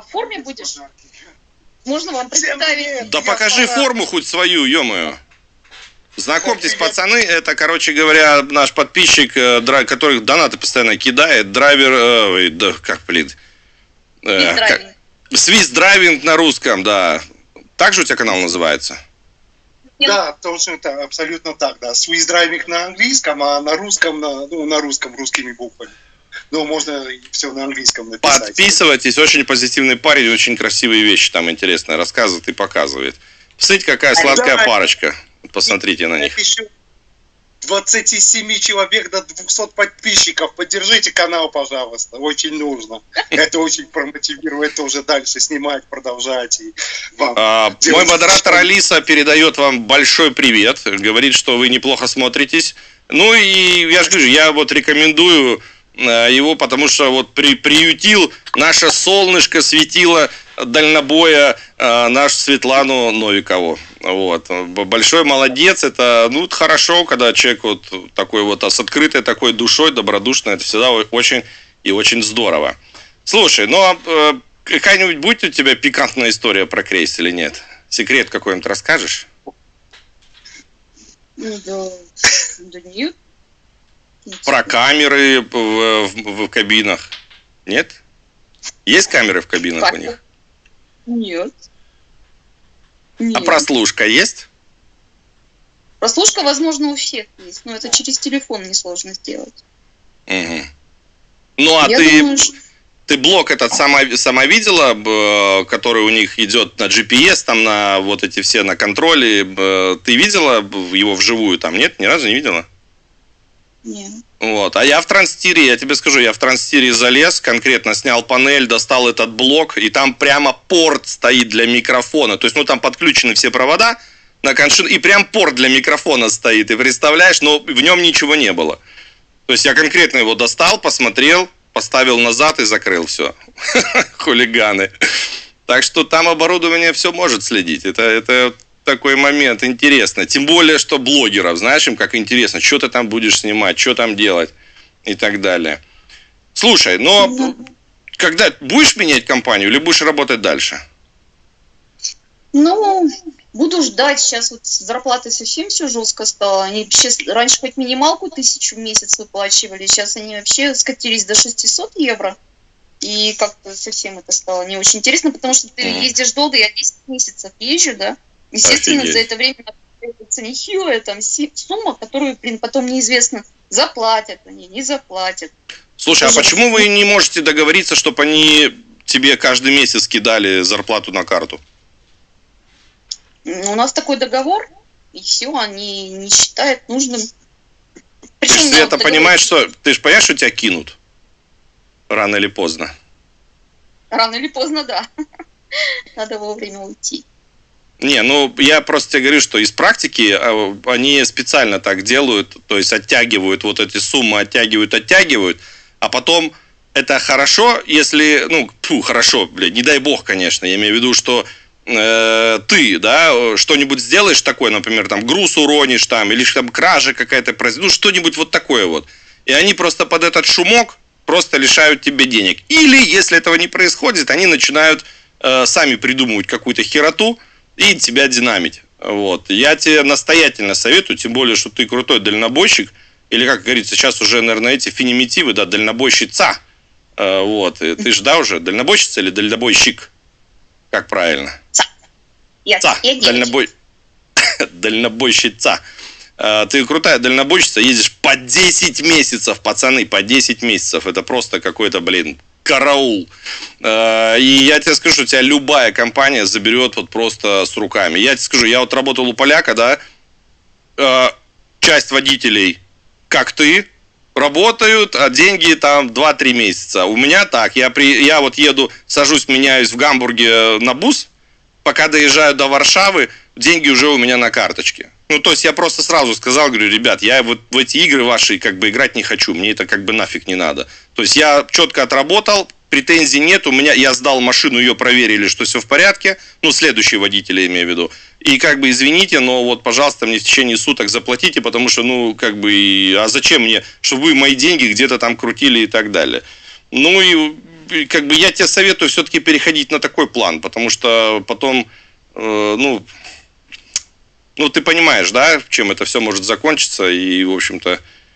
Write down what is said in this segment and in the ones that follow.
форме будешь? Можно вам представить? Да покажи форму хоть свою, ё-моё. Знакомьтесь, пацаны, это, короче говоря, наш подписчик, который донаты постоянно кидает, драйвер, Swiss Driving на русском, да. Так же у тебя канал называется? Да, точно так, абсолютно так, да. Swiss Driving на английском, а на русском, русскими буквами. Ну, можно все на английском написать. Подписывайтесь, очень позитивный парень, очень красивые вещи там интересные рассказывает и показывает. Посмотрите, какая сладкая парочка. Посмотрите на них. 27 человек до 200 подписчиков. Поддержите канал, пожалуйста. Очень нужно. Это очень промотивирует тоже дальше снимать, продолжать. И вам мой модератор Алиса передает вам большой привет. Говорит, что вы неплохо смотритесь. Ну и я же говорю, я вот рекомендую его, потому что вот приютил наше солнышко, светило дальнобоя, нашу Светлану Новикову. Вот. Большой молодец. Это хорошо, когда человек вот такой вот с открытой такой душой, добродушный. Это всегда очень и очень здорово. Слушай, какая-нибудь будет у тебя пикантная история про крейс или нет? Секрет какой-нибудь расскажешь? Да нет. Про камеры в кабинах? Нет? Есть камеры в кабинах у них? Нет. А прослушка есть? Прослушка, возможно, у всех есть, но это через телефон несложно сделать. Угу. Ну, а ты блок этот сама видела, который у них идет на GPS, там на вот эти все на контроле? Ты видела его вживую там? Нет? Ни разу не видела? Нет. Вот. А я в Транстире, я тебе скажу, я в Транстире залез, конкретно снял панель, достал этот блок, и там прямо порт стоит для микрофона. То есть, там подключены все провода на коншин, и прям порт для микрофона стоит. И представляешь, но в нем ничего не было. То есть, я конкретно его достал, посмотрел, поставил назад и закрыл все. Хулиганы. Так что там оборудование все может следить. Это такой момент интересно. Тем более, что блогеров, знаешь, им как интересно, что ты там будешь снимать, что там делать и так далее. Слушай, но когда будешь менять компанию или будешь работать дальше? Буду ждать. Сейчас вот с зарплатой совсем все жестко стало. Они вообще раньше хоть минималку 1000 в месяц выплачивали, сейчас они вообще скатились до 600 евро. И как-то совсем это стало не очень интересно, потому что ты ездишь долго, я 10 месяцев езжу, да. Естественно, за это время это нехилая сумма, которую, потом неизвестно, заплатят они, не заплатят. Слушай, а почему вы не можете договориться, чтобы они тебе каждый месяц кидали зарплату на карту? У нас такой договор, и все, они не считают нужным. Причем Света понимает, что ты же понимаешь, что тебя кинут рано или поздно? Рано или поздно, да. Надо вовремя уйти. Не, я просто тебе говорю, что из практики они специально так делают, то есть оттягивают вот эти суммы, оттягивают, а потом это хорошо, если, хорошо, не дай бог, конечно, я имею в виду, что ты, да, что-нибудь сделаешь такое, например, там, груз уронишь там, или там кража какая-то произойдет, что-нибудь вот такое вот, и они просто под этот шумок просто лишают тебе денег. Или, если этого не происходит, они начинают сами придумывать какую-то хероту, и тебя динамить. Вот. Я тебе настоятельно советую, тем более, что ты крутой дальнобойщик, или, как говорится, сейчас уже, наверное, эти феминитивы, да, дальнобойщица. Вот. Ты же, да, уже дальнобойщица или дальнобойщик? Как правильно? Дальнобойщица. Ты крутая дальнобойщица, ездишь по 10 месяцев, пацаны, по 10 месяцев. Это просто какой-то, караул. И я тебе скажу, что тебя любая компания заберет вот просто с руками. Я тебе скажу, я вот работал у поляка, да, часть водителей, как ты, работают, а деньги там 2-3 месяца. У меня так, я вот еду, сажусь, меняюсь в Гамбурге на бус, пока доезжаю до Варшавы, деньги уже у меня на карточке. То есть я просто сразу сказал, говорю, ребят, я вот в эти игры ваши играть не хочу, мне это нафиг не надо. То есть я четко отработал, претензий нет, я сдал машину, ее проверили, что все в порядке, следующие водители, имею в виду. И извините, но вот, пожалуйста, мне в течение суток заплатите, потому что, а зачем мне, чтобы вы мои деньги где-то там крутили и так далее. И как бы я тебе советую все-таки переходить на такой план, потому что потом, ну, ты понимаешь, да, чем это все может закончиться, и, в общем-то,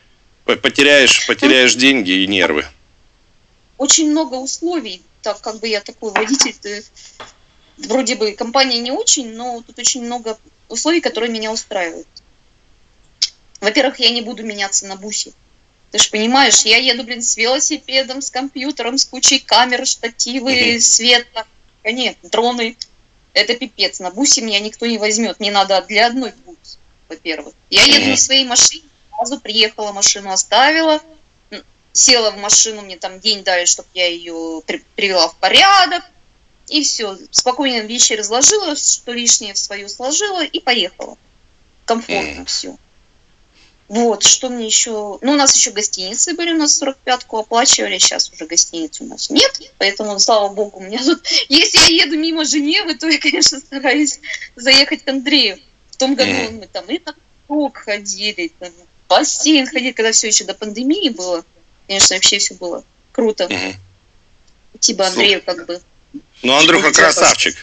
потеряешь деньги и нервы. Очень много условий, так как бы я такой водитель, вроде бы компания не очень, но тут очень много условий, которые меня устраивают. Во-первых, я не буду меняться на бусе. Ты же понимаешь, я еду, с велосипедом, с компьютером, с кучей камер, штативы, света, нет, дроны. Это пипец. На бусе меня никто не возьмет. Мне надо для одной бус, во-первых. Я еду на своей машине, сразу приехала, машину оставила, села в машину, мне там день дали, чтобы я ее привела в порядок. И все. Спокойно вещи разложила, что лишнее в свою сложила и поехала. Комфортно все. Вот, что мне еще... Ну, у нас еще гостиницы были, у нас 45-ку оплачивали, сейчас уже гостиниц у нас нет, поэтому, слава богу, у меня тут... Если я еду мимо Женевы, то я, конечно, стараюсь заехать к Андрею. В том году мы там и на круг ходили, там, в бассейн ходили, когда все еще до пандемии было. Конечно, вообще все было круто. Типа Андрею как бы... Ну, Андрюха красавчик.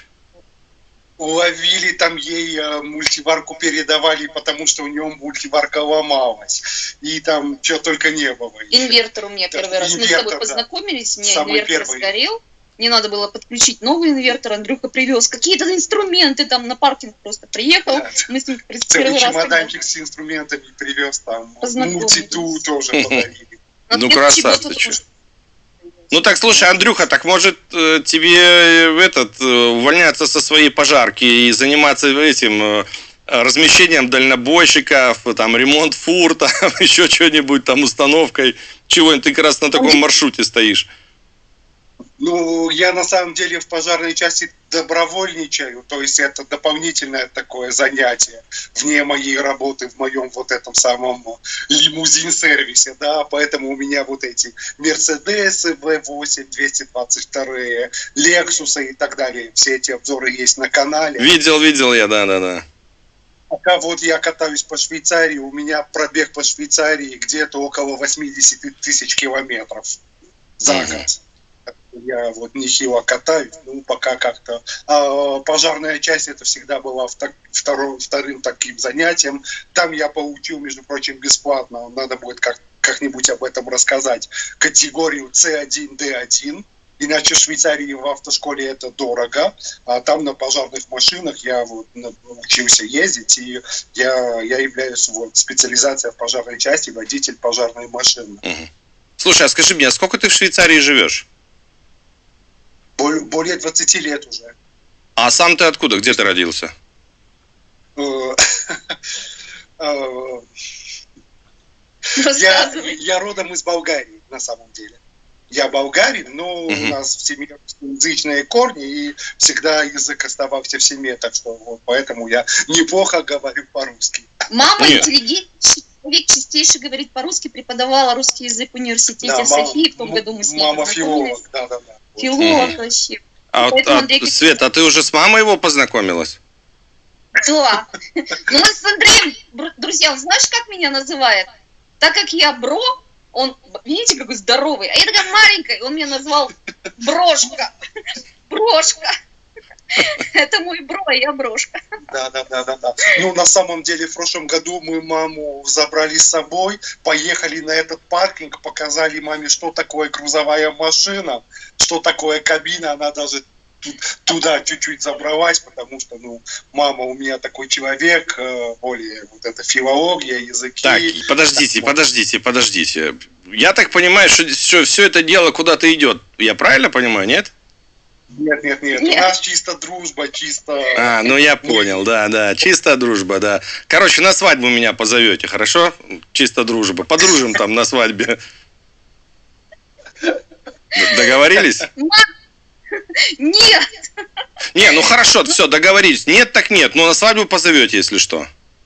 Уловили там ей мультиварку, передавали, потому что у него мультиварка ломалась. И там что только не было. Инвертор у меня первый раз. Мы с тобой познакомились, мне инвертор сгорел. Мне надо было подключить новый инвертор, Андрюха привез какие-то инструменты, там на паркинг просто приехал. Да. Мы с ним первый раз чемоданчик с инструментами привез, там мультиту тоже подарили. Ну, красавчик. Ну так, слушай, Андрюха, так может тебе увольняться со своей пожарки и заниматься этим размещением дальнобойщиков, там ремонт фур, там еще что-нибудь, там установкой, чего-нибудь, ты как раз на таком маршруте стоишь. Ну, я на самом деле в пожарной части добровольничаю, то есть это дополнительное такое занятие вне моей работы в моем вот этом самом лимузин-сервисе, да, поэтому у меня вот эти Мерседесы V8, 222, Лексусы и так далее, все эти обзоры есть на канале. Видел я, да. Пока вот я катаюсь по Швейцарии, у меня пробег по Швейцарии где-то около 80 тысяч километров за год. Я вот нехило катаюсь, ну пока как-то. Пожарная часть это всегда была вторым таким занятием. Там я получил, между прочим, бесплатно, надо будет как-нибудь об этом рассказать, категорию C1, D1. Иначе в Швейцарии в автошколе это дорого, а там на пожарных машинах я вот учился ездить, и я являюсь вот специализацией в пожарной части, водитель пожарной машины. Слушай, а скажи мне, а сколько ты в Швейцарии живешь? Более 20 лет уже. А сам ты откуда? Где ты родился? Я родом из Болгарии, на самом деле. Я болгарин, но у нас в семье язычные корни, и всегда язык оставался в семье, так что вот поэтому я неплохо говорю по-русски. Мама интеллигентный человек, чистейший говорит по-русски, преподавала русский язык в университете в Софии, в том году мы с ней познакомились. Мама филолог, да. Филолог вообще. Света, а ты уже с мамой его познакомилась? Да. Ну, мы с Андреем, друзья, он знаешь, как меня называет? Так как я бро, он, видите, какой здоровый, а я такая маленькая, он меня назвал Брошка. Брошка. Это мой бро, а я Брошка. Да. Ну, на самом деле, в прошлом году мы маму забрали с собой, поехали на этот паркинг, показали маме, что такое грузовая машина, что такое кабина, она даже туда чуть-чуть забралась, потому что, ну, мама у меня такой человек, более вот это филология, языки. Так, подождите. Я так понимаю, что все это дело куда-то идет. Я правильно понимаю, нет? Нет. У нас чисто дружба, чисто... Ну я понял, да. Чисто дружба, да. Короче, на свадьбу меня позовете, хорошо? Чисто дружба. Подружим там на свадьбе. Договорились? Нет. Не, ну хорошо, все, договорились. Нет, так нет. Но на свадьбу позовете, если что.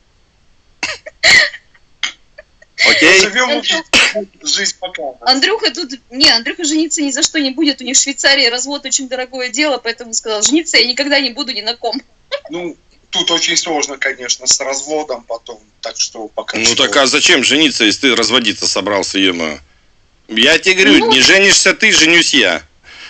Окей? Жизнь покажет. Андрюха жениться ни за что не будет. У них в Швейцарии развод очень дорогое дело, поэтому сказал, жениться я никогда не буду ни на ком. Ну, тут очень сложно, конечно, с разводом потом, так что пока... Ну так а зачем жениться, если ты разводиться собрался, ё-моё? Я тебе говорю, не женишься ты, женюсь я.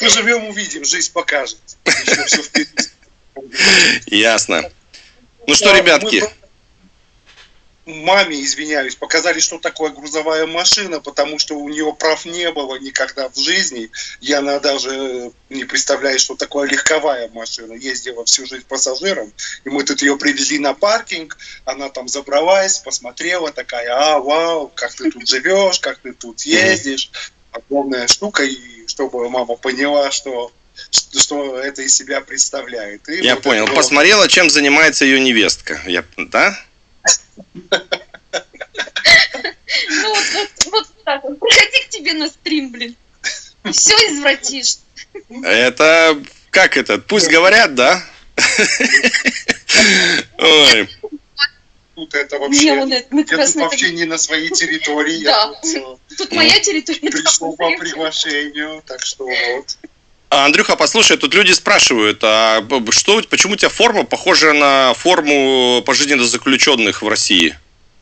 поживем, увидим, жизнь покажет. Еще все впереди. Ясно. Ну что, ребятки? Маме, извиняюсь, показали, что такое грузовая машина, потому что у нее прав не было никогда в жизни. И она даже не представляет, что такое легковая машина. Ездила всю жизнь пассажиром. И мы тут ее привезли на паркинг. Она там забралась, посмотрела, такая: вау, как ты тут живешь, как ты тут ездишь. Огромная штука. И чтобы мама поняла, что это из себя представляет. И я вот понял. Посмотрела, чем занимается ее невестка. Да? Ну вот так вот. Приходи к тебе на стрим, блин. Все извратишь. Это как это? Пусть говорят, да? Ой. Тут это вообще не на своей территории. Да. Тут моя территория. Пришел по приглашению, так что вот. Андрюха, послушай, тут люди спрашивают, почему у тебя форма похожа на форму пожизненно заключенных в России?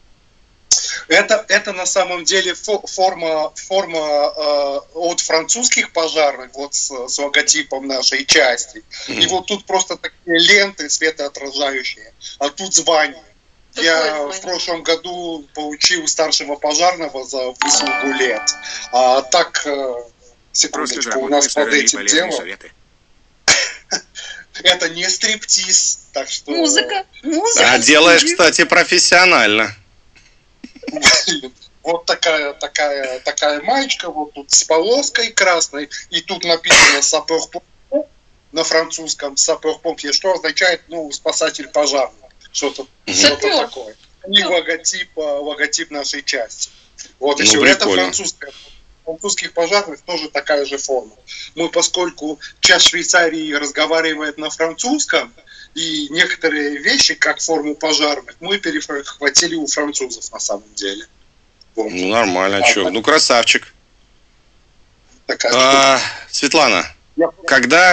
Это на самом деле форма от французских пожарных, вот с логотипом нашей части. И вот тут просто такие ленты светоотражающие, а тут звание. Я в прошлом году получил старшего пожарного за выслугу лет. А так... Секундочку, у нас под этим делом. Это не стриптиз, так что... Музыка. А делаешь, кстати, профессионально. Вот такая маечка, вот тут с полоской красной, и тут написано «Сапер-помп» на французском. «Сапер-помп», что означает, спасатель пожарный. Что-то такое. И логотип нашей части. Вот еще это французская. Французских пожарных тоже такая же форма. Мы, поскольку часть Швейцарии разговаривает на французском, и некоторые вещи, как форму пожарных, мы перехватили у французов на самом деле. Вот. Ну, нормально, чё. Ну, красавчик. Светлана, когда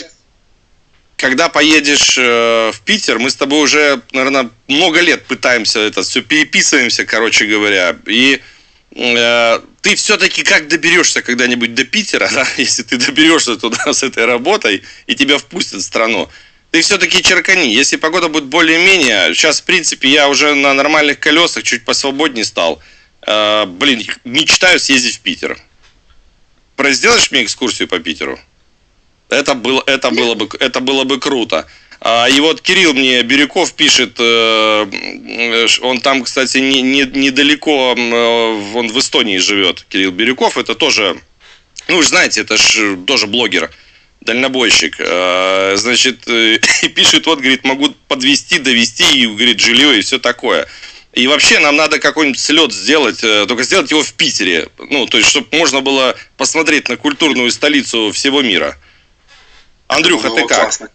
поедешь в Питер, мы с тобой уже, наверное, много лет пытаемся это все переписываемся, короче говоря, и ты все-таки как доберешься когда-нибудь до Питера, да, если ты доберешься туда с этой работой и тебя впустят в страну, ты все-таки черкани. Если погода будет более-менее, сейчас, в принципе, я уже на нормальных колесах чуть посвободнее стал. Мечтаю съездить в Питер. Сделаешь мне экскурсию по Питеру? Это было бы круто. И вот Кирилл мне Бирюков пишет, он там, кстати, недалеко, он в Эстонии живет, Кирилл Бирюков, это тоже, вы же знаете, это же тоже блогер, дальнобойщик, значит, и пишет, вот, говорит, могу подвезти, довезти, и, говорит, жилье и все такое. И вообще нам надо какой-нибудь слет сделать, только сделать его в Питере, то есть, чтобы можно было посмотреть на культурную столицу всего мира. Андрюха, ты как? Классно.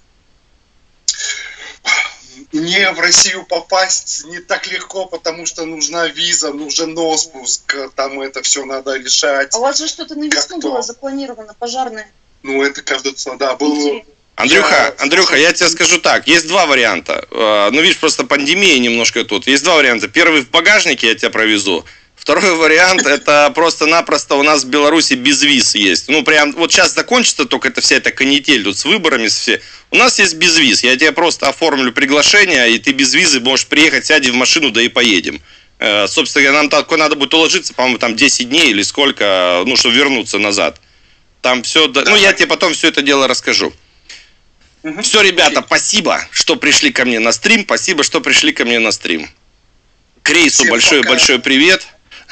Не в Россию попасть не так легко, потому что нужна виза, нужен отпуск, там это все надо решать. А у вас же что-то на весну было запланировано, пожарное? Это, кажется, да, было... Андрюха, я тебе скажу так, есть два варианта. Видишь, просто пандемия немножко тут. Есть два варианта. Первый в багажнике я тебя провезу. Второй вариант, это просто-напросто у нас в Беларуси без виз есть. Прям вот сейчас закончится только вся эта канитель тут с выборами, все. У нас есть без виз. Я тебе просто оформлю приглашение, и ты без визы можешь приехать, сядем в машину, да и поедем. Собственно, нам так надо будет уложиться, по-моему, там 10 дней или сколько, чтобы вернуться назад. Там все, я тебе потом все это дело расскажу. Все, ребята, спасибо, что пришли ко мне на стрим. Спасибо, что пришли ко мне на стрим. Крейсу большой привет.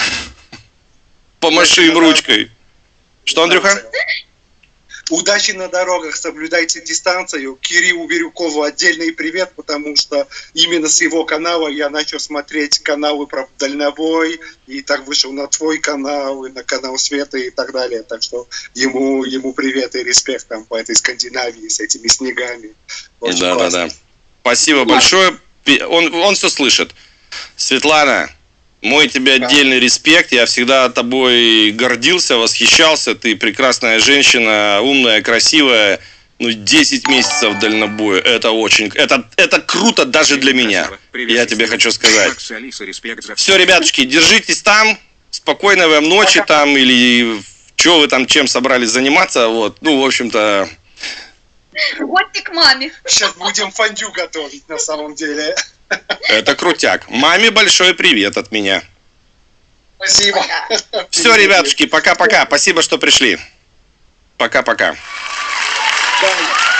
Помаши им ручкой. Что, Андрюха? Удачи на дорогах, соблюдайте дистанцию. Кириллу Бирюкову отдельный привет, потому что именно с его канала я начал смотреть каналы про дальнобой, и так вышел на твой канал, и на канал Света и так далее. Так что ему привет и респект там по этой Скандинавии с этими снегами. Да. Спасибо большое. Он все слышит. Светлана, мой тебе отдельный респект, я всегда тобой гордился, восхищался, ты прекрасная женщина, умная, красивая, 10 месяцев дальнобоя, это круто даже для меня, я тебе хочу сказать. Все, ребятушки, держитесь там, спокойной вам ночи там, или Что вы там чем собрались заниматься? Вот, ну, в общем-то... Гостик маме. Сейчас будем фондю готовить на самом деле. Это крутяк. Маме большой привет от меня. Спасибо. Все, ребятушки, пока-пока. Спасибо, что пришли. Пока-пока. Да.